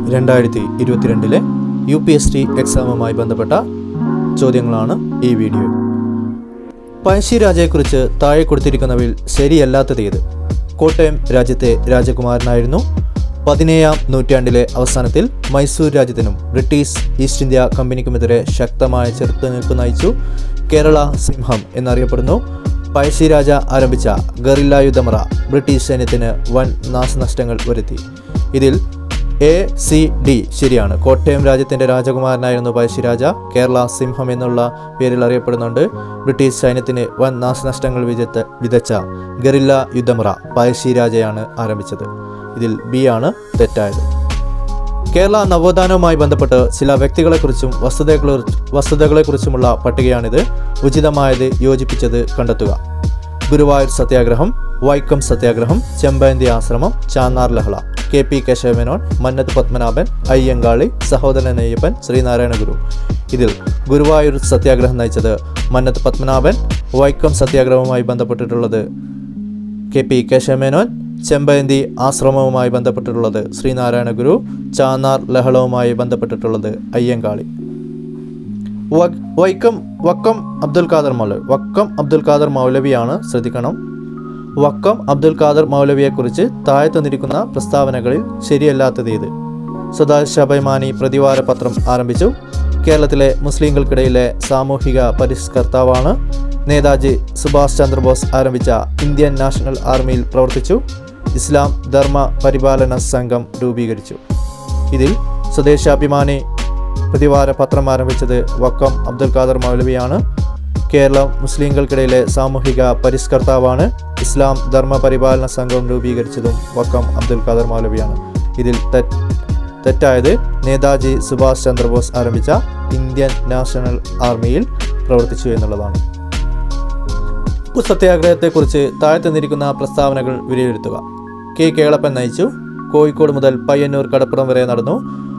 2022 UPSC എക്സാമുമായി ബന്ധപ്പെട്ട ചോദ്യങ്ങളാണ് ഈ വീഡിയോ. പഴശ്ശിരാജയെക്കുറിച്ച് താഴെ കൊടുത്തിരിക്കുന്നവയിൽ ശരിയല്ലാത്തത് ഏത്? കോട്ടയം രാജ്യത്തെ രാജകുമാരനായിരുന്നു. 17ാം നൂറ്റാണ്ടിലെ അവസാനത്തിൽ മൈസൂർ രാജ്യത്തിനും ബ്രിട്ടീഷ് ഈസ്റ്റ് ഇന്ത്യ കമ്പനിക്കുമെതിരെ ശക്തമായ ചെറുത്തുനിൽപ്പ് നയിച്ചു. കേരള സിംഹം എന്നറിയപ്പെടുന്നു. പഴശ്ശിരാജ ആരംഭിച്ച ഗറില്ല യുദ്ധമുറ ബ്രിട്ടീഷ് സൈന്യത്തിന് വൻ നാശനഷ്ടങ്ങൾ വരുത്തി. ഇതിൽ ACD ശരിയാണ്. കോട്ടയം രാജ്യത്തിൻ്റെ രാജകുമാരനായിരുന്നു പഴശ്ശിരാജ. കേരള സിംഹം എന്നുള്ള പേരിൽ അറിയപ്പെടുന്നുണ്ട്. ബ്രിട്ടീഷ് സൈന്യത്തിന് വൻ നാശനഷ്ടങ്ങൾ വിതച്ച ഗറില്ല യുദ്ധമുറ പഴശ്ശിരാജയാണ് ആരംഭിച്ചത്. ഇതിൽ B ആണ് തെറ്റായത്. കേരള നവോത്ഥാനവുമായി ബന്ധപ്പെട്ട് ചില വ്യക്തികളെക്കുറിച്ചും വസ്തുതകളെക്കുറിച്ചുമുള്ള പട്ടികയാണിത്. ഉചിതമായത് യോജിപ്പിച്ചത് കണ്ടെത്തുക. ഗുരുവായൂർ സത്യാഗ്രഹം, വൈക്കം സത്യാഗ്രഹം, ചെമ്പഴന്തി ആശ്രമം, ചാന്നാർ ലഹള. KP കേശവമേനോൻ, മന്നത്ത് പത്മനാഭൻ, അയ്യങ്കാളി, സഹോദരൻ അയ്യപ്പൻ, ശ്രീനാരായണ ഗുരു. ഇതിൽ ഗുരുവായൂർ സത്യാഗ്രഹം നയിച്ചത് മന്നത്ത് പത്മനാഭൻ. വൈക്കം സത്യാഗ്രഹവുമായി ബന്ധപ്പെട്ടിട്ടുള്ളത് KP കേശവമേനോൻ. ചെമ്പഴന്തി ആശ്രമവുമായി ബന്ധപ്പെട്ടിട്ടുള്ളത് ശ്രീനാരായണ ഗുരു. ചാന്നാർ ലഹളവുമായി ബന്ധപ്പെട്ടിട്ടുള്ളത് അയ്യങ്കാളി. വക്കം അബ്ദുൽ ഖാദർ മൗലവിയാണ്. ശ്രദ്ധിക്കണം. വക്കം അബ്ദുൽ ഖാദർ മൗലവിയെക്കുറിച്ച് താഴെ തന്നിരിക്കുന്ന പ്രസ്താവനകളിൽ ശരിയല്ലാത്തത് ഏത്? സ്വദേശാഭിമാനി പ്രതിവാര പത്രം ആരംഭിച്ചു. കേരളത്തിലെ മുസ്ലിങ്ങൾക്കിടയിലെ സാമൂഹിക പരിഷ്കർത്താവാണ്. നേതാജി സുഭാഷ് ചന്ദ്രബോസ് ആരംഭിച്ച ഇന്ത്യൻ നാഷണൽ ആർമിയിൽ പ്രവർത്തിച്ചു. ഇസ്ലാം ധർമ്മ പരിപാലന സംഘം രൂപീകരിച്ചു. ഇതിൽ സ്വദേശാഭിമാനി പ്രതിവാര പത്രം ആരംഭിച്ചത് വക്കം അബ്ദുൽ ഖാദർ മൗലവിയാണ്. കേരളം മുസ്ലിങ്ങൾക്കിടയിലെ സാമൂഹിക പരിഷ്കർത്താവാണ്. ഇസ്ലാം ധർമ്മ പരിപാലന സംഘം രൂപീകരിച്ചതും വക്കം അബ്ദുൽ ഖാദർ മൗലവിയാണ്. ഇതിൽ തെറ്റായത് നേതാജി സുഭാഷ് ചന്ദ്രബോസ് ആരംഭിച്ച ഇന്ത്യൻ നാഷണൽ ആർമിയിൽ പ്രവർത്തിച്ചു എന്നുള്ളതാണ്. ഉപ്പു സത്യാഗ്രഹത്തെക്കുറിച്ച് താഴെ തന്നിരിക്കുന്ന പ്രസ്താവനകൾ വിലയിരുത്തുക. കേളപ്പൻ നയിച്ചു. കോഴിക്കോട് മുതൽ പയ്യന്നൂർ കടപ്പുറം വരെ നടന്നു.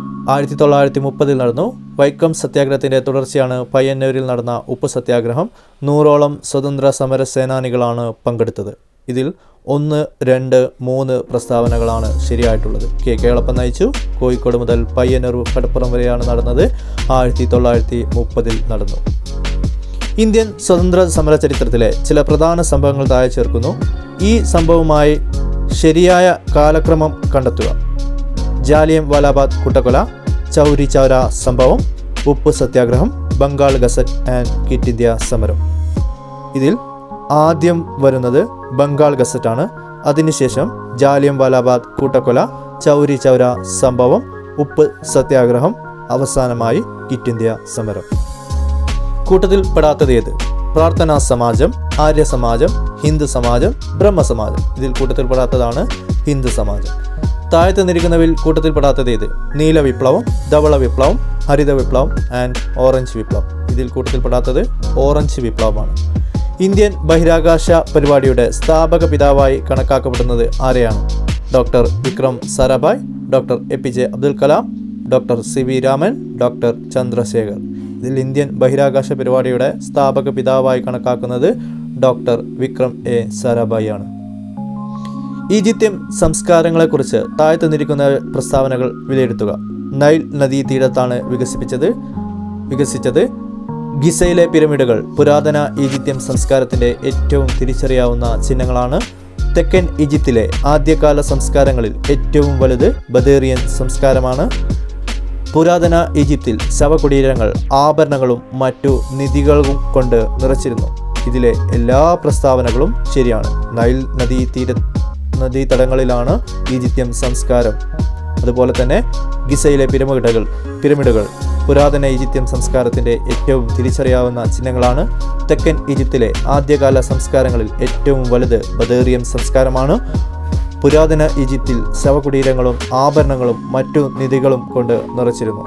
1930 നടന്നു. വൈക്കം സത്യാഗ്രഹത്തിൻ്റെ തുടർച്ചയാണ് പയ്യന്നൂരിൽ നടന്ന ഉപ്പ് സത്യാഗ്രഹം. 100ഓളം സ്വതന്ത്ര സമര സേനാനികളാണ് പങ്കെടുത്തത്. ഇതിൽ 1, 2, 3 പ്രസ്താവനകളാണ് ശരിയായിട്ടുള്ളത്. കേളപ്പൻ നയിച്ചു. കോഴിക്കോട് മുതൽ പയ്യന്നൂർ കടപ്പുറം വരെയാണ് നടന്നത്. 1930 നടന്നു. ഇന്ത്യൻ സ്വതന്ത്ര സമര ചരിത്രത്തിലെ ചില പ്രധാന സംഭവങ്ങൾ താഴെ ചേർക്കുന്നു. ഈ സംഭവവുമായി ശരിയായ കാലക്രമം കണ്ടെത്തുക. ജാലിയൻ വാലാബാഗ് കൂട്ടക്കൊല, ചൗരി ചൗര സംഭവം, ഉപ്പ് സത്യാഗ്രഹം, Bengal gazette and quit India സമരം. ഇതിൽ ആദ്യം വരുന്നത് ബംഗാൾ ഗസറ്റാണ്. അതിനുശേഷം ജാലിയൻ വാലാബാഗ് കൂട്ടക്കൊല, ചൗരി ചൗര സംഭവം, ഉപ്പ് സത്യാഗ്രഹം, അവസാനമായി ക്വിറ്റ് ഇന്ത്യ സമരം. കൂട്ടത്തിൽ പെടാത്തത് ഏത്? പ്രാർത്ഥനാ സമാജം, ആര്യ സമാജം, ഹിന്ദു സമാജം, ബ്രഹ്മസമാജം. ഇതിൽ കൂട്ടത്തിൽപ്പെടാത്തതാണ് ഹിന്ദു സമാജം. താഴെ തന്നിരിക്കുന്നവയിൽ കൂട്ടത്തിൽപ്പെടാത്തത് ഏത്? നീല വിപ്ലവം, ധവള വിപ്ലവം, ഹരിത വിപ്ലവം ആൻഡ് ഓറഞ്ച് വിപ്ലവം. ഇതിൽ കൂട്ടത്തിൽപ്പെടാത്തത് ഓറഞ്ച് വിപ്ലവമാണ്. ഇന്ത്യൻ ബഹിരാകാശ പരിപാടിയുടെ സ്ഥാപക പിതാവായി കണക്കാക്കപ്പെടുന്നത് ആരെയാണ്? Doctor Vikram Sarabhai, doctor APJ Abdul Kalam, doctor CV Raman, doctor Chandrashekhar. ഇതിൽ ഇന്ത്യൻ ബഹിരാകാശ പരിപാടിയുടെ സ്ഥാപക പിതാവായി കണക്കാക്കുന്നത് ഡോക്ടർ വിക്രം സാരാഭായ് ആണ്. ഈജിപ്ഷ്യൻ സംസ്കാരങ്ങളെക്കുറിച്ച് താഴെ തന്നിരിക്കുന്ന പ്രസ്താവനകൾ വിലയിരുത്തുക. നൈൽ നദീതീരത്താണ് വികസിച്ചത്. ഗിസയിലെ പിരമിഡുകൾ പുരാതന ഈജിപ്ഷ്യൻ സംസ്കാരത്തിൻ്റെ ഏറ്റവും തിരിച്ചറിയാവുന്ന ചിഹ്നങ്ങളാണ്. തെക്കൻ ഈജിപ്തിലെ ആദ്യകാല സംസ്കാരങ്ങളിൽ ഏറ്റവും വലുത് ബദേറിയൻ സംസ്കാരമാണ്. പുരാതന ഈജിപ്തിൽ ശവകുടീരങ്ങൾ ആഭരണങ്ങളും മറ്റു നിധികളും കൊണ്ട് നിറച്ചിരുന്നു. ഇതിലെ എല്ലാ പ്രസ്താവനകളും ശരിയാണ്. നൈൽ നദീതടങ്ങളിലാണ് ഈജിപ്ഷ്യൻ സംസ്കാരം. അതുപോലെ തന്നെ ഗിസയിലെ പിരമിഡുകൾ പുരാതന ഈജിപ്ഷ്യൻ സംസ്കാരത്തിൻ്റെ ഏറ്റവും തിരിച്ചറിയാവുന്ന ചിഹ്നങ്ങളാണ്. തെക്കൻ ഈജിപ്തിലെ ആദ്യകാല സംസ്കാരങ്ങളിൽ ഏറ്റവും വലുത് ബദേറിയൻ സംസ്കാരമാണ്. പുരാതന ഈജിപ്തിൽ ശവകുടീരങ്ങളും ആഭരണങ്ങളും മറ്റു നിധികളും കൊണ്ട് നിറച്ചിരുന്നു.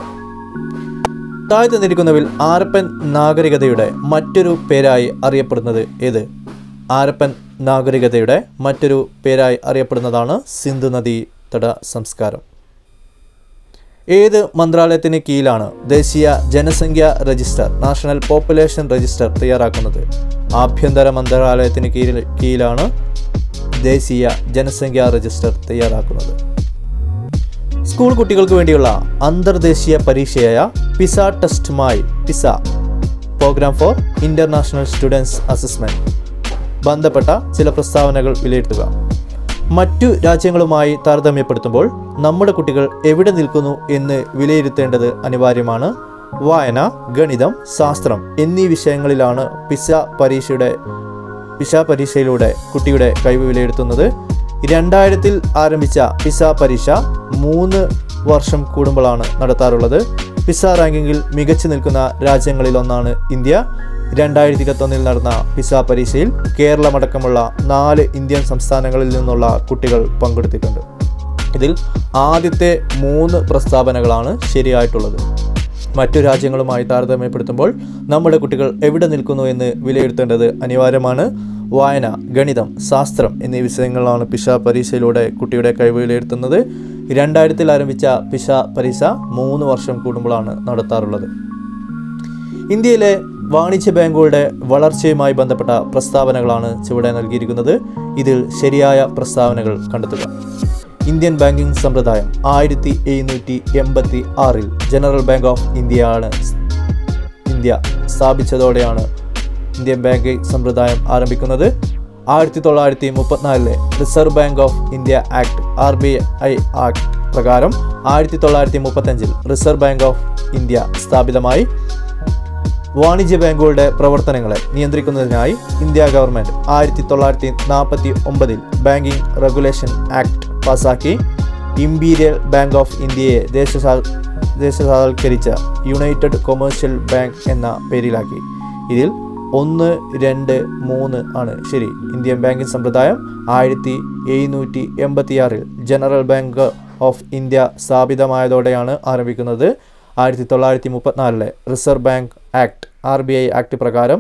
താഴെ തന്നിരിക്കുന്നതിൽ ഹാരപ്പൻ നാഗരികതയുടെ മറ്റൊരു പേരായി അറിയപ്പെടുന്നത് ഏത്? ഹാരപ്പൻ നാഗരികതയുടെ മറ്റൊരു പേരായി അറിയപ്പെടുന്നതാണ് സിന്ധു നദീ തട സംസ്കാരം. ഏത് മന്ത്രാലയത്തിന് കീഴിലാണ് ദേശീയ ജനസംഖ്യാ രജിസ്റ്റർ, നാഷണൽ പോപ്പുലേഷൻ രജിസ്റ്റർ തയ്യാറാക്കുന്നത്? ആഭ്യന്തര മന്ത്രാലയത്തിന് കീഴിലാണ് ദേശീയ ജനസംഖ്യാ രജിസ്റ്റർ തയ്യാറാക്കുന്നത്. സ്കൂൾ കുട്ടികൾക്ക് വേണ്ടിയുള്ള അന്തർദേശീയ പരീക്ഷയായ പിസ ടെസ്റ്റുമായി PISA programme for international students assessment ബന്ധപ്പെട്ട ചില പ്രസ്താവനകൾ വിലയിരുത്തുക. മറ്റു രാജ്യങ്ങളുമായി താരതമ്യപ്പെടുത്തുമ്പോൾ നമ്മുടെ കുട്ടികൾ എവിടെ നിൽക്കുന്നു എന്ന് വിലയിരുത്തേണ്ടത് അനിവാര്യമാണ്. വായന, ഗണിതം, ശാസ്ത്രം എന്നീ വിഷയങ്ങളിലാണ് പിസ പരീക്ഷയിലൂടെ കുട്ടിയുടെ കഴിവ് വിലയിരുത്തുന്നത്. 2000 ആരംഭിച്ച പിസ പരീക്ഷ 3 വർഷം കൂടുമ്പോഴാണ് നടത്താറുള്ളത്. പിസ റാങ്കിങ്ങിൽ മികച്ചു നിൽക്കുന്ന രാജ്യങ്ങളിലൊന്നാണ് ഇന്ത്യ. 2021 നടന്ന പിസ പരീക്ഷയിൽ കേരളമടക്കമുള്ള 4 ഇന്ത്യൻ സംസ്ഥാനങ്ങളിൽ നിന്നുള്ള കുട്ടികൾ പങ്കെടുത്തിട്ടുണ്ട്. ഇതിൽ ആദ്യത്തെ 3 പ്രസ്താവനകളാണ് ശരിയായിട്ടുള്ളത്. മറ്റു രാജ്യങ്ങളുമായി താരതമ്യപ്പെടുത്തുമ്പോൾ നമ്മുടെ കുട്ടികൾ എവിടെ നിൽക്കുന്നു എന്ന് വിലയിരുത്തേണ്ടത് അനിവാര്യമാണ്. വായന, ഗണിതം, ശാസ്ത്രം എന്നീ വിഷയങ്ങളാണ് പിസ പരീക്ഷയിലൂടെ കുട്ടിയുടെ കഴിവ് വിലയിരുത്തുന്നത്. 2000 ആരംഭിച്ച പിസ പരീക്ഷ 3 വർഷം കൂടുമ്പോഴാണ് നടത്താറുള്ളത്. ഇന്ത്യയിലെ വാണിജ്യ ബാങ്കുകളുടെ വളർച്ചയുമായി ബന്ധപ്പെട്ട പ്രസ്താവനകളാണ് ചുവടെ നൽകിയിരിക്കുന്നത്. ഇതിൽ ശരിയായ പ്രസ്താവനകൾ കണ്ടെത്തുക. ഇന്ത്യൻ ബാങ്കിംഗ് സമ്പ്രദായം 1786 ജനറൽ ബാങ്ക് ഓഫ് ഇന്ത്യ സ്ഥാപിച്ചതോടെയാണ് ഇന്ത്യൻ ബാങ്കിംഗ് സമ്പ്രദായം ആരംഭിക്കുന്നത്. 1934 reserve bank of India act RBI act പ്രകാരം 1935 റിസർവ് ബാങ്ക് ഓഫ് ഇന്ത്യ സ്ഥാപിതമായി. വാണിജ്യ ബാങ്കുകളുടെ പ്രവർത്തനങ്ങളെ നിയന്ത്രിക്കുന്നതിനായി India government 1949 banking regulation act പാസാക്കി. ഇമ്പീരിയൽ ബാങ്ക് ഓഫ് ഇന്ത്യയെ ദേശസാൽക്കരിച്ച യുണൈറ്റഡ് കൊമേഴ്ഷ്യൽ ബാങ്ക് എന്ന പേരിലാക്കി. ഇതിൽ 1, 2, 3 ആണ് ശരി. ഇന്ത്യൻ ബാങ്കിംഗ് സമ്പ്രദായം 1786 ജനറൽ ബാങ്ക് ഓഫ് ഇന്ത്യ സ്ഥാപിതമായതോടെയാണ് ആരംഭിക്കുന്നത്. 1934 reserve bank act RBI act പ്രകാരം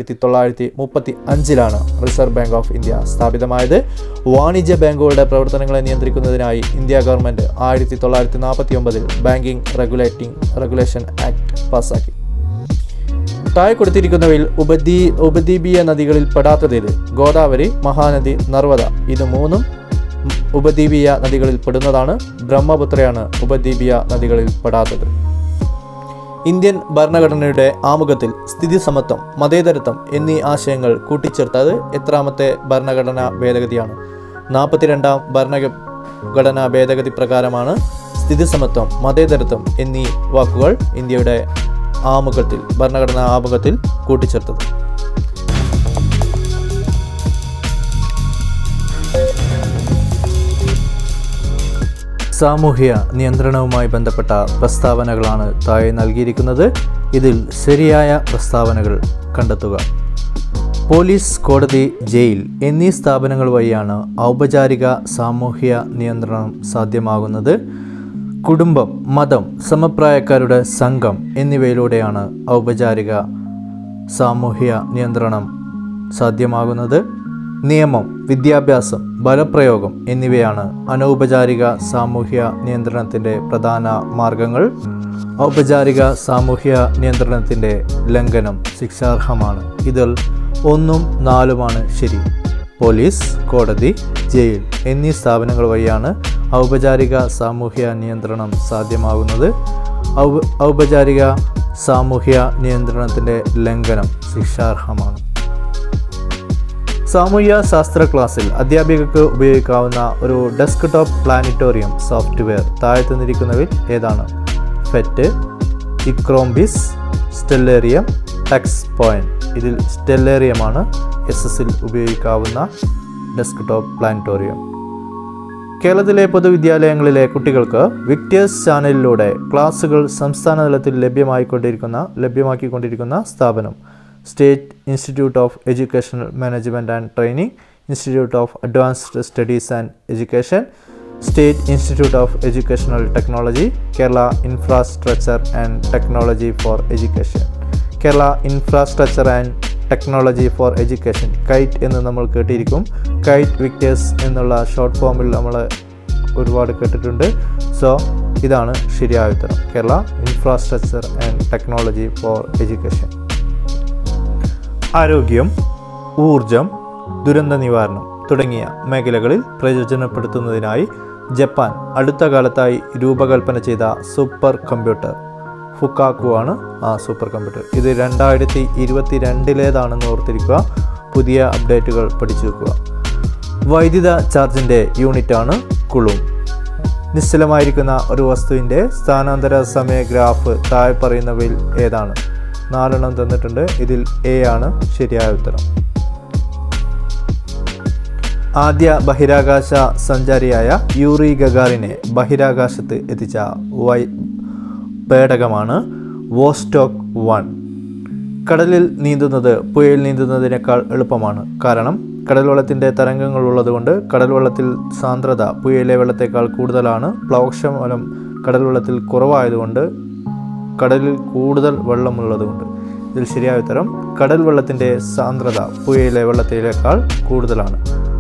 1935 റിസർവ് ബാങ്ക് ഓഫ് ഇന്ത്യ സ്ഥാപിതമായത്. വാണിജ്യ ബാങ്കുകളുടെ പ്രവർത്തനങ്ങളെ നിയന്ത്രിക്കുന്നതിനായി India government 1949 banking regulation act പാസാക്കി. താഴെ കൊടുത്തിരിക്കുന്നവയിൽ ഉപദ്വീപീയ നദികളിൽ പെടാത്തതേത്? ഗോദാവരി, മഹാനദി, നർമ്മദ. ഇത് 3 ഉപദ്വീപീയ നദികളിൽ പെടുന്നതാണ്. ബ്രഹ്മപുത്രയാണ് ഉപദ്വീപീയ നദികളിൽ പെടാത്തത്. ഇന്ത്യൻ ഭരണഘടനയുടെ ആമുഖത്തിൽ സ്ഥിതി സമത്വം, മതേതരത്വം എന്നീ ആശയങ്ങൾ കൂട്ടിച്ചേർത്തത് എത്രാമത്തെ ഭരണഘടനാ ഭേദഗതിയാണ്? 42ാം ഭരണഘടനാ ഭേദഗതി പ്രകാരമാണ് സ്ഥിതി സമത്വം, മതേതരത്വം എന്നീ വാക്കുകൾ ഇന്ത്യയുടെ ഭരണഘടനാ ആമുഖത്തിൽ കൂട്ടിച്ചേർത്തത്. സാമൂഹ്യ നിയന്ത്രണവുമായി ബന്ധപ്പെട്ട പ്രസ്താവനകളാണ് താഴെ നൽകിയിരിക്കുന്നത്. ഇതിൽ ശരിയായ പ്രസ്താവനകൾ കണ്ടെത്തുക. പോലീസ്, കോടതി, ജയിൽ എന്നീ സ്ഥാപനങ്ങൾ വഴിയാണ് ഔപചാരിക സാമൂഹ്യ നിയന്ത്രണം സാധ്യമാകുന്നത്. കുടുംബം, മതം, സമപ്രായക്കാരുടെ സംഘം എന്നിവയിലൂടെയാണ് ഔപചാരിക സാമൂഹ്യ നിയന്ത്രണം സാധ്യമാകുന്നത്. നിയമം, വിദ്യാഭ്യാസം, ബലപ്രയോഗം എന്നിവയാണ് അനൗപചാരിക സാമൂഹ്യ നിയന്ത്രണത്തിൻ്റെ പ്രധാന മാർഗങ്ങൾ. ഔപചാരിക സാമൂഹ്യ നിയന്ത്രണത്തിൻ്റെ ലംഘനം ശിക്ഷാർഹമാണ്. ഇതിൽ 1ഉം 4ഉമാണ് ശരി. പോലീസ്, കോടതി, ജയിൽ എന്നീ സ്ഥാപനങ്ങൾ വഴിയാണ് ഔപചാരിക സാമൂഹ്യ നിയന്ത്രണം സാധ്യമാകുന്നത്. ഔപചാരിക സാമൂഹ്യ നിയന്ത്രണത്തിൻ്റെ ലംഘനം ശിക്ഷാർഹമാണ്. സാമൂഹ്യ ശാസ്ത്ര ക്ലാസ്സിൽ അധ്യാപികർക്ക് ഉപയോഗിക്കാവുന്ന ഒരു ഡെസ്ക്ടോപ്പ് പ്ലാനറ്റോറിയം സോഫ്റ്റ്വെയർ താഴെ തന്നിരിക്കുന്നവയിൽ ഏതാണ്? ഫെറ്റ്, ഇക്രോംബിസ്, സ്റ്റെല്ലേറിയം, ടെക്സ് പോയിന്റ്. ഇതിൽ സ്റ്റെല്ലേറിയമാണ് SS-ൽ ഉപയോഗിക്കാവുന്ന ഡെസ്ക്ടോപ്പ് പ്ലാനറ്റോറിയം. കേരളത്തിലെ പൊതുവിദ്യാലയങ്ങളിലെ കുട്ടികൾക്ക് വിക്ടേഴ്സ് ചാനലിലൂടെ ക്ലാസുകൾ സംസ്ഥാന തലത്തിൽ ലഭ്യമാക്കിക്കൊണ്ടിരിക്കുന്ന സ്ഥാപനം state institute of educational management and training, institute of advanced studies and education, state institute of educational technology, Kerala infrastructure and technology for education. Kerala infrastructure and technology for education, KITE എന്ന് നമ്മൾ കേട്ടിരിക്കും. കൈറ്റ് വിക്ടേഴ്സ് എന്നുള്ള ഷോർട്ട് ഫോമിൽ നമ്മൾ ഒരുപാട് കേട്ടിട്ടുണ്ട്. So ഇതാണ് ശരിയായ ഉത്തരം. Kerala infrastructure and technology for education. ആരോഗ്യം, ഊർജം, ദുരന്ത നിവാരണം തുടങ്ങിയ മേഖലകളിൽ പ്രയോജനപ്പെടുത്തുന്നതിനായി ജപ്പാൻ അടുത്ത കാലത്തായി രൂപകൽപ്പന ചെയ്ത സൂപ്പർ കമ്പ്യൂട്ടർ ഫുക്കാക്കു ആണ് ആ സൂപ്പർ കമ്പ്യൂട്ടർ. ഇത് 2022 ഓർത്തിരിക്കുക. പുതിയ അപ്ഡേറ്റുകൾ പഠിച്ചു വെക്കുക. വൈദ്യുത ചാർജിൻ്റെ യൂണിറ്റാണ് കുളും. നിശ്ചലമായിരിക്കുന്ന ഒരു വസ്തുവിൻ്റെ സ്ഥാനാന്തര സമയ ഗ്രാഫ് താഴെ പറയുന്നവയിൽ ഏതാണ്? 4 തന്നിട്ടുണ്ട്. ഇതിൽ എ ആണ് ശരിയായ ഉത്തരം. ആദ്യ ബഹിരാകാശ സഞ്ചാരിയായ യൂറി ഗഗാറിനെ ബഹിരാകാശത്ത് എത്തിച്ച പേടകമാണ് വോസ്റ്റോക്ക് 1. കടലിൽ നീന്തുന്നത് പുഴയിൽ നീന്തുന്നതിനേക്കാൾ എളുപ്പമാണ്. കാരണം കടൽവെള്ളത്തിൻ്റെ തരംഗങ്ങൾ ഉള്ളതുകൊണ്ട് കടൽവെള്ളത്തിൽ സാന്ദ്രത പുഴയിലെ വെള്ളത്തേക്കാൾ കൂടുതലാണ്. പ്ലവക്ഷമലം കടൽവെള്ളത്തിൽ കുറവായതുകൊണ്ട് കടലിൽ കൂടുതൽ വെള്ളമുള്ളതുകൊണ്ട്. ഇതിൽ ശരിയായ ഉത്തരം കടൽ വെള്ളത്തിൻ്റെ സാന്ദ്രത പുഴയിലെ വെള്ളത്തിനേക്കാൾ കൂടുതലാണ്.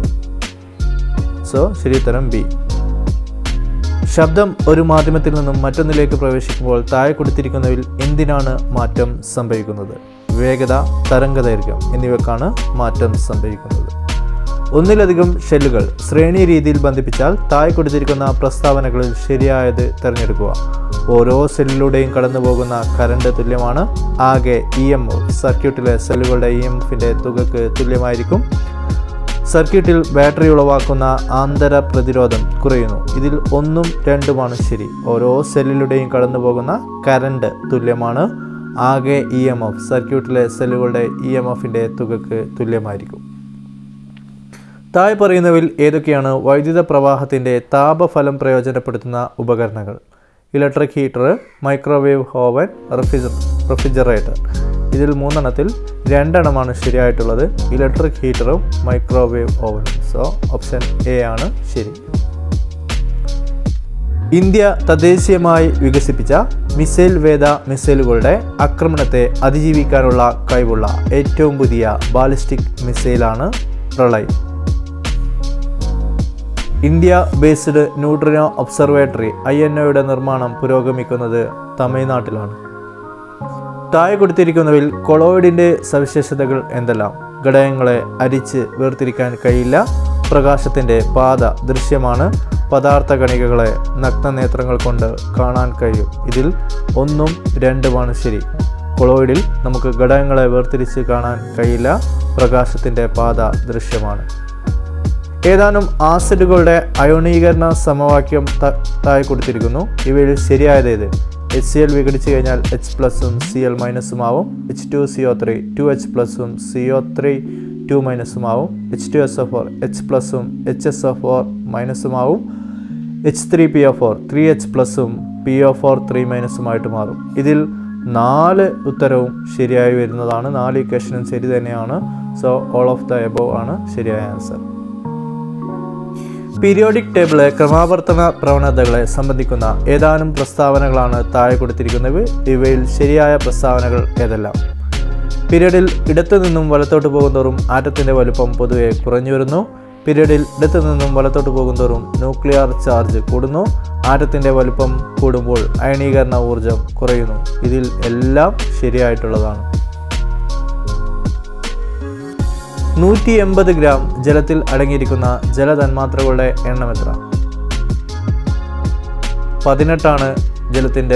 സോ ശരി ഉത്തരം ബി. ശബ്ദം ഒരു മാധ്യമത്തിൽ നിന്നും മറ്റൊന്നിലേക്ക് പ്രവേശിക്കുമ്പോൾ താഴെ കൊടുത്തിരിക്കുന്നതിൽ എന്തിനാണ് മാറ്റം സംഭവിക്കുന്നത്? വേഗത, തരംഗദൈർഘ്യം എന്നിവയ്ക്കാണ് മാറ്റം സംഭവിക്കുന്നത്. ഒന്നിലധികം ഷെല്ലുകൾ ശ്രേണി രീതിയിൽ ബന്ധിപ്പിച്ചാൽ താഴെ കൊടുത്തിരിക്കുന്ന പ്രസ്താവനകളിൽ ശരിയായത് തിരഞ്ഞെടുക്കുക. ഓരോ സെല്ലിലൂടെയും കടന്നു പോകുന്ന കറണ്ട് തുല്യമാണ്. ആകെ EMF സർക്യൂട്ടിലെ സെല്ലുകളുടെ EMFിൻ്റെ തുകയ്ക്ക് തുല്യമായിരിക്കും. സർക്യൂട്ടിൽ ബാറ്ററി ഉളവാക്കുന്ന ആന്തര പ്രതിരോധം കുറയുന്നു. ഇതിൽ 1ഉം 2ഉമാണ് ശരി. ഓരോ സെല്ലിലൂടെയും കടന്നു പോകുന്ന കറണ്ട് തുല്യമാണ്. ആകെ EMF സർക്യൂട്ടിലെ സെല്ലുകളുടെ EMFിൻ്റെ തുകയ്ക്ക് തുല്യമായിരിക്കും. താഴെ പറയുന്നവയിൽ ഏതൊക്കെയാണ് വൈദ്യുത പ്രവാഹത്തിൻ്റെ താപഫലം പ്രയോജനപ്പെടുത്തുന്ന ഉപകരണങ്ങൾ? Electric heater, microwave oven, refrigerator. ഇതിൽ 3 2 ശരിയായിട്ടുള്ളത്. ഇലക്ട്രിക് ഹീറ്ററും മൈക്രോവേവ് ഓവനും. സോ ഓപ്ഷൻ എ ആണ് ശരി. ഇന്ത്യ തദ്ദേശീയമായി വികസിപ്പിച്ച മിസൈൽ വേദ മിസൈലുകളുടെ ആക്രമണത്തെ അതിജീവിക്കാനുള്ള കഴിവുള്ള ഏറ്റവും പുതിയ ബാലിസ്റ്റിക് മിസൈലാണ് Pralay. India based neutrino observatory INO നിർമ്മാണം പുരോഗമിക്കുന്നത് തമിഴ്നാട്ടിലാണ്. താഴെ കൊടുത്തിരിക്കുന്നവയിൽ കൊളോയിഡിൻ്റെ സവിശേഷതകൾ എന്തെല്ലാം? ഘടകങ്ങളെ അരിച്ച് വേർതിരിക്കാൻ കഴിയില്ല. പ്രകാശത്തിൻ്റെ പാത ദൃശ്യമാണ്. പദാർത്ഥ കണികകളെ നഗ്നനേത്രങ്ങൾ കൊണ്ട് കാണാൻ കഴിയും. ഇതിൽ 1ഉം 2ഉമാണ് ശരി. കൊളോയിഡിൽ നമുക്ക് ഘടകങ്ങളെ വേർതിരിച്ച് കാണാൻ കഴിയില്ല. പ്രകാശത്തിൻ്റെ പാത ദൃശ്യമാണ്. ഏതാനും ആസിഡുകളുടെ അയോണീകരണ സമവാക്യം താഴെ കൊടുത്തിരിക്കുന്നു. ഇവയിൽ ശരിയായതേത്? HCl വിഘടിച്ചു കഴിഞ്ഞാൽ H+ഉം Cl- ആവും. H2CO3 2H+ഉം CO3 2- ആവും. H2SO4 H+ഉം HSO4- ആവും. H3PO4 3H+ഉം PO4 3- ആയിട്ട് മാറും. ഇതിൽ 4 ഉത്തരവും ശരിയായി വരുന്നതാണ്. 4 ഇക്വേഷനും ശരി തന്നെയാണ്. So all of the above ആണ് ശരിയായ ആൻസർ. പീരിയോഡിക് ടേബിള് ക്രമാവർത്തന പ്രവണതകളെ സംബന്ധിക്കുന്ന ഏതാനും പ്രസ്താവനകളാണ് താഴെ കൊടുത്തിരിക്കുന്നത്. ഇവയിൽ ശരിയായ പ്രസ്താവനകൾ ഏതെല്ലാം? പീരിയഡിൽ ഇടത്തു നിന്നും വലത്തോട്ട് പോകുന്തോറും ആറ്റത്തിൻ്റെ വലുപ്പം പൊതുവെ കുറഞ്ഞു വരുന്നു. പീരിയഡിൽ ഇടത്തു നിന്നും വലത്തോട്ട് പോകുന്തോറും ന്യൂക്ലിയർ ചാർജ് കൂടുന്നു. ആറ്റത്തിൻ്റെ വലുപ്പം കൂടുമ്പോൾ അയണീകരണ ഊർജം കുറയുന്നു. ഇതിൽ എല്ലാം ശരിയായിട്ടുള്ളതാണ്. 180 ഗ്രാം ജലത്തിൽ അടങ്ങിയിരിക്കുന്ന ജലതന്മാത്രകളുടെ എണ്ണം എത്ര? 18 ജലത്തിൻ്റെ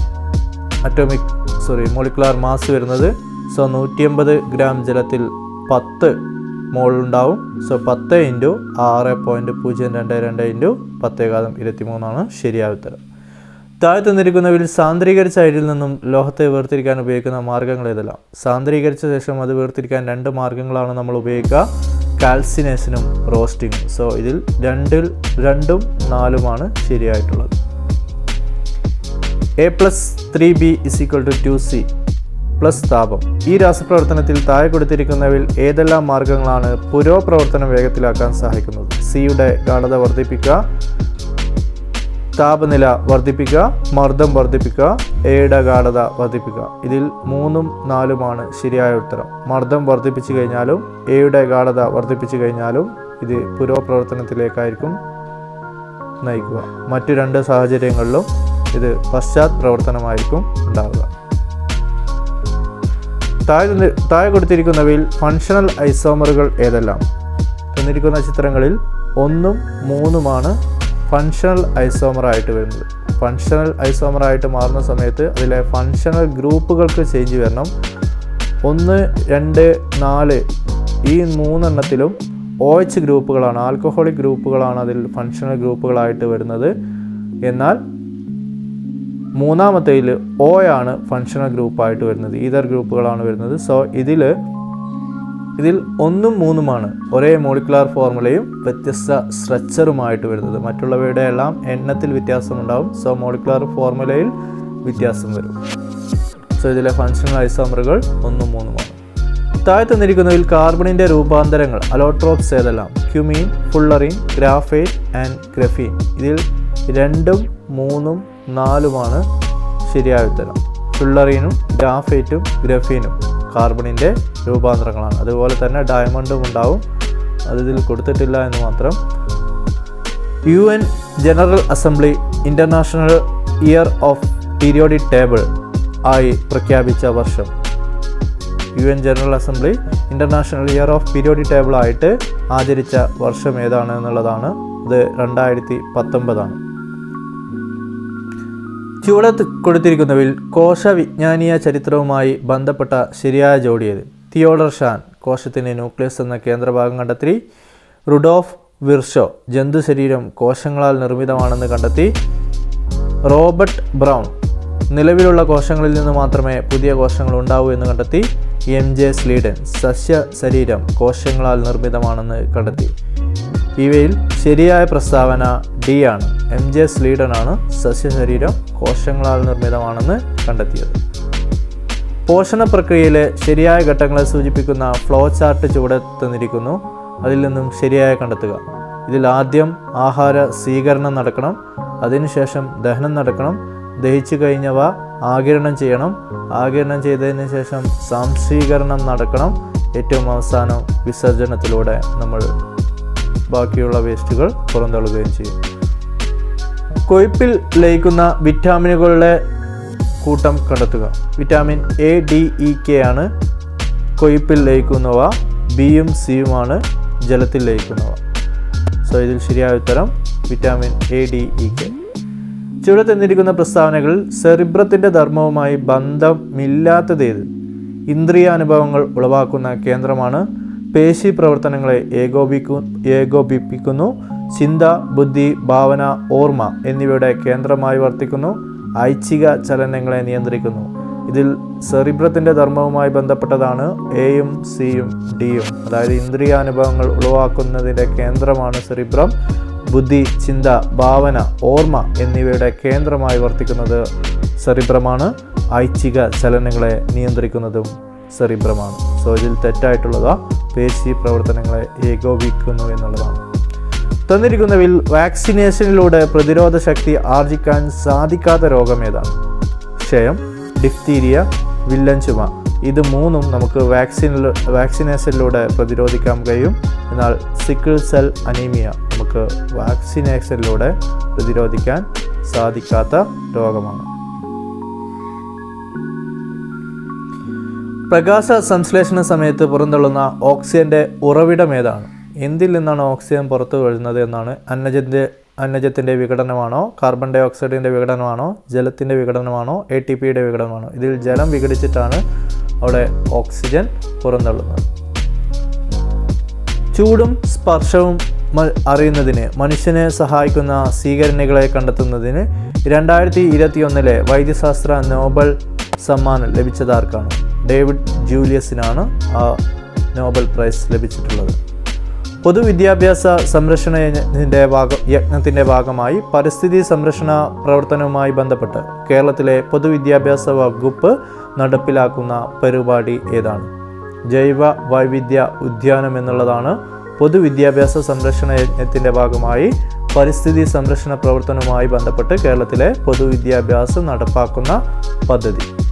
മോളിക്കുലാർ മാസ് വരുന്നത്. സോ 180 ഗ്രാം ജലത്തിൽ 10 മോൾ ഉണ്ടാവും. സോ 10 × 6.022 × 10⁻23 ശരിയായ ഉത്തരം. താഴെ തന്നിരിക്കുന്നവയിൽ സാന്ദ്രീകരിച്ച അയിരിൽ നിന്നും ലോഹത്തെ വേർതിരിക്കാൻ ഉപയോഗിക്കുന്ന മാർഗ്ഗങ്ങൾ ഏതെല്ലാം? സാന്ദ്രീകരിച്ച ശേഷം അത് വേർതിരിക്കാൻ 2 മാർഗ്ഗങ്ങളാണ് നമ്മൾ ഉപയോഗിക്കുക. കാൽസിനേഷനും റോസ്റ്റിങ്ങും. സോ ഇതിൽ 2ഉം 4ഉമാണ് ശരിയായിട്ടുള്ളത്. A+3B = 2C പ്ലസ് താപം. ഈ രാസപ്രവർത്തനത്തിൽ താഴെ കൊടുത്തിരിക്കുന്നവയിൽ ഏതെല്ലാം മാർഗ്ഗങ്ങളാണ് പുരോപ്രവർത്തനം വേഗത്തിലാക്കാൻ സഹായിക്കുന്നത്? സിയുടെ ഗാഢത വർദ്ധിപ്പിക്കുക, താപനില വർദ്ധിപ്പിക്കുക, മർദ്ദം വർദ്ധിപ്പിക്കുക, എയുടെ ഗാഢത വർദ്ധിപ്പിക്കുക. ഇതിൽ 3ഉം 4ഉമാണ് ശരിയായ ഉത്തരം. മർദ്ദം വർദ്ധിപ്പിച്ചു കഴിഞ്ഞാലും എയുടെ ഗാഢത വർദ്ധിപ്പിച്ചു കഴിഞ്ഞാലും ഇത് പുരോപ്രവർത്തനത്തിലേക്കായിരിക്കും നയിക്കുക. മറ്റു 2 സാഹചര്യങ്ങളിലും ഇത് പശ്ചാത് പ്രവർത്തനമായിരിക്കും ഉണ്ടാവുക. താഴെ കൊടുത്തിരിക്കുന്നവയിൽ ഫങ്ഷണൽ ഐസോമറുകൾ ഏതെല്ലാം? തന്നിരിക്കുന്ന ചിത്രങ്ങളിൽ 1ഉം 3ഉമാണ് ഫങ്ഷണൽ ഐസോമറായിട്ട് വരുന്നത്. ഫങ്ഷണൽ ഐസോമറായിട്ട് മാറുന്ന സമയത്ത് അതിലെ ഫങ്ഷണൽ ഗ്രൂപ്പുകൾക്ക് ചേഞ്ച് വരണം. 1, 2, 4 ഈ 3 എണ്ണത്തിലും OH ഗ്രൂപ്പുകളാണ്, ആൽക്കഹോളിക് ഗ്രൂപ്പുകളാണ് അതിൽ ഫങ്ഷണൽ ഗ്രൂപ്പുകളായിട്ട് വരുന്നത്. എന്നാൽ മൂന്നാമത്തേതിൽ O ആണ് ഫങ്ഷണൽ ഗ്രൂപ്പായിട്ട് വരുന്നത്, ഈതർ ഗ്രൂപ്പുകളാണ് വരുന്നത്. സോ ഇതിൽ 1ഉം 3ഉമാണ് ഒരേ മോളിക്കുലാർ ഫോർമുലയും വ്യത്യസ്ത സ്ട്രക്ചറുമായിട്ട് വരുന്നത്. മറ്റുള്ളവയുടെ എല്ലാം എണ്ണത്തിൽ വ്യത്യാസമുണ്ടാവും. സോ മോളിക്കുലാർ ഫോർമുലയിൽ വ്യത്യാസം വരും. സോ ഇതിലെ ഫങ്ഷണൽ ഐസോമറുകൾ 1ഉം 3ഉമാണ്. താഴെ തന്നിരിക്കുന്നതിൽ കാർബണിൻ്റെ രൂപാന്തരങ്ങൾ അലോട്രോപ്സ് ഏതെല്ലാം? Cumene, fullerene, graphite and graphene. ഇതിൽ 2ഉം 3ഉം 4ഉമാണ് ശരിയായ ഉത്തരം. ഫുള്ളറിനും ഗ്രാഫൈറ്റും ഗ്രഫീനും കാർബണിൻ്റെ രൂപാന്തരങ്ങളാണ്. അതുപോലെ തന്നെ ഡയമണ്ടും ഉണ്ടാവും, അതിൽ കൊടുത്തിട്ടില്ല എന്ന് മാത്രം. UN general assembly international year of periodic table ആയി പ്രഖ്യാപിച്ച വർഷം? UN general assembly international year of periodic table ആയിട്ട് ആചരിച്ച വർഷം ഏതാണ് എന്നുള്ളതാണ്. ഇത് 2019. ചുവടെ കൊടുത്തിരിക്കുന്നവയിൽ കോശവിജ്ഞാനീയ ചരിത്രവുമായി ബന്ധപ്പെട്ട ശരിയായ ജോഡിയത്? തിയോഡർ ഷാൻ കോശത്തിൻ്റെ ന്യൂക്ലിയസ് എന്ന കേന്ദ്രഭാഗം കണ്ടെത്തി. റുഡോൾഫ് വിർഷോ ജന്തു ശരീരം കോശങ്ങളാൽ നിർമ്മിതമാണെന്ന് കണ്ടെത്തി. റോബർട്ട് ബ്രൗൺ നിലവിലുള്ള കോശങ്ങളിൽ നിന്ന് മാത്രമേ പുതിയ കോശങ്ങൾ ഉണ്ടാവൂ എന്ന് കണ്ടെത്തി. MJ സ്ലീഡൻ സസ്യ ശരീരം കോശങ്ങളാൽ നിർമ്മിതമാണെന്ന് കണ്ടെത്തി. ഇവയിൽ ശരിയായ പ്രസ്താവന D ആണ്. MJ സ്ലീഡനാണ് സസ്യശരീരം കോശങ്ങളാൽ നിർമ്മിതമാണെന്ന് കണ്ടെത്തിയത്. പോഷണ പ്രക്രിയയിലെ ശരിയായ ഘട്ടങ്ങളെ സൂചിപ്പിക്കുന്ന ഫ്ലോ ചാർട്ട് ചുവടെ തന്നിരിക്കുന്നു. അതിൽ നിന്നും ശരിയായ കണ്ടെത്തുക. ഇതിൽ ആദ്യം ആഹാര സ്വീകരണം നടക്കണം, അതിനുശേഷം ദഹനം നടക്കണം, ദഹിച്ചു കഴിഞ്ഞവ ആഗിരണം ചെയ്യണം, ആഗിരണം ചെയ്തതിന് ശേഷം സംശീകരണം നടക്കണം, ഏറ്റവും അവസാനം വിസർജനത്തിലൂടെ നമ്മൾ ബാക്കിയുള്ള വേസ്റ്റുകൾ പുറന്തള്ളുകയും ചെയ്യും. കൊഴുപ്പിൽ ലയിക്കുന്ന വിറ്റാമിനുകളുടെ കൂട്ടം കണ്ടെത്തുക. Vitamin A, D, E, K ആണ് കൊഴുപ്പിൽ ലയിക്കുന്നവ. Bയും Cയുമാണ് ജലത്തിൽ ലയിക്കുന്നവ. സോ ഇതിൽ ശരിയായ ഉത്തരം vitamin A, D, E, K. ചുവടെ തന്നിരിക്കുന്ന പ്രസ്താവനകളിൽ സെറിബ്രത്തിൻ്റെ ധർമ്മവുമായി ബന്ധമില്ലാത്തതേത്? ഇന്ദ്രിയാനുഭവങ്ങൾ ഉളവാക്കുന്ന കേന്ദ്രമാണ്. പേശി പ്രവർത്തനങ്ങളെ ഏകോപിപ്പിക്കുന്നു. ചിന്ത, ബുദ്ധി, ഭാവന, ഓർമ്മ എന്നിവയുടെ കേന്ദ്രമായി വർത്തിക്കുന്നു. ഐച്ഛിക ചലനങ്ങളെ നിയന്ത്രിക്കുന്നു. ഇതിൽ സെറിബ്രത്തിൻ്റെ ധർമ്മവുമായി ബന്ധപ്പെട്ടതാണ് Aയും Cയും Dയും. അതായത് ഇന്ദ്രിയാനുഭവങ്ങൾ ഉളവാക്കുന്നതിൻ്റെ കേന്ദ്രമാണ് സെറിബ്രം. ബുദ്ധി, ചിന്ത, ഭാവന, ഓർമ്മ എന്നിവയുടെ കേന്ദ്രമായി വർത്തിക്കുന്നത് സെറിബ്രമാണ്. ഐച്ഛിക ചലനങ്ങളെ നിയന്ത്രിക്കുന്നതും സെറിബ്രമാണ്. സോ ഇതിൽ തെറ്റായിട്ടുള്ളത് പേശി പ്രവർത്തനങ്ങളെ ഏകോപിക്കുന്നു എന്നുള്ളതാണ്. തന്നിരിക്കുന്നതിൽ വാക്സിനേഷനിലൂടെ പ്രതിരോധ ശക്തി ആർജിക്കാൻ സാധിക്കാത്ത രോഗം ഏതാണ്? ക്ഷയം, ഡിഫ്തീരിയ, വില്ലൻ ചുമ. ഇത് 3ഉം നമുക്ക് വാക്സിനേഷനിലൂടെ പ്രതിരോധിക്കാൻ കഴിയും. എന്നാൽ സിക്കിൾ സെൽ അനീമിയ നമുക്ക് വാക്സിനേഷനിലൂടെ പ്രതിരോധിക്കാൻ സാധിക്കാത്ത രോഗമാണ്. പ്രകാശ സംശ്ലേഷണ സമയത്ത് പുറന്തള്ളുന്ന ഓക്സിജന്റെ ഉറവിടം ഏതാണ്? എന്തിൽ നിന്നാണ് ഓക്സിജൻ പുറത്തു വരുന്നത് എന്നാണ്. അന്നജത്തിൻ്റെ വിഘടനമാണോ, കാർബൺ ഡൈ ഓക്സൈഡിൻ്റെ വിഘടനമാണോ, ജലത്തിൻ്റെ വിഘടനമാണോ, ATPയുടെ വിഘടനമാണോ? ഇതിൽ ജലം വിഘടിച്ചിട്ടാണ് അവിടെ ഓക്സിജൻ പുറന്തള്ളുന്നത്. ചൂടും സ്പർശവും അറിയുന്നതിന് മനുഷ്യനെ സഹായിക്കുന്ന സ്വീകരണികളെ കണ്ടെത്തുന്നതിന് 2021 വൈദ്യശാസ്ത്ര നോബൽ സമ്മാനം ലഭിച്ചതാർക്കാണ്? ഡേവിഡ് ജൂലിയസിനാണ് ആ നോബൽ പ്രൈസ് ലഭിച്ചിട്ടുള്ളത്. പൊതുവിദ്യാഭ്യാസ യജ്ഞത്തിൻ്റെ ഭാഗമായി പരിസ്ഥിതി സംരക്ഷണ പ്രവർത്തനവുമായി ബന്ധപ്പെട്ട് കേരളത്തിലെ പൊതുവിദ്യാഭ്യാസ വകുപ്പ് നടപ്പിലാക്കുന്ന പരിപാടി ഏതാണ്? ജൈവ വൈവിധ്യ ഉദ്യാനം എന്നുള്ളതാണ് പൊതുവിദ്യാഭ്യാസ സംരക്ഷണ യജ്ഞത്തിൻ്റെ ഭാഗമായി പരിസ്ഥിതി സംരക്ഷണ പ്രവർത്തനവുമായി ബന്ധപ്പെട്ട് കേരളത്തിലെ പൊതുവിദ്യാഭ്യാസം നടപ്പാക്കുന്ന പദ്ധതി.